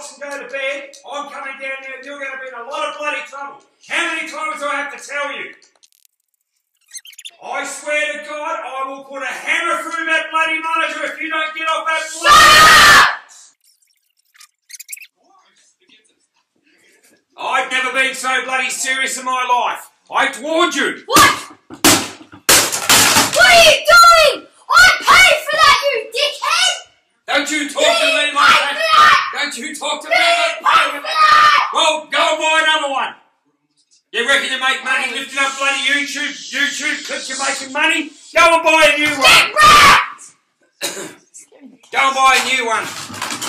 box and go to bed, I'm coming down there and you're going to be in a lot of bloody trouble. How many times do I have to tell you? I swear to God, I will put a hammer through that bloody monitor if you don't get off that bloody... I've never been so bloody serious in my life. I warned you. What? What are you doing? I paid for that, you dickhead! Don't you talk to me like that. Don't you talk to me like that. Well, go and buy another one. You reckon you make money lifting up bloody YouTube clips, you're making money? Go and buy a new one. Get wrecked! Go and buy a new one.